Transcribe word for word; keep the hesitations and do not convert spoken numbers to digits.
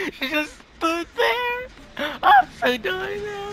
She just stood there. I'm so done now.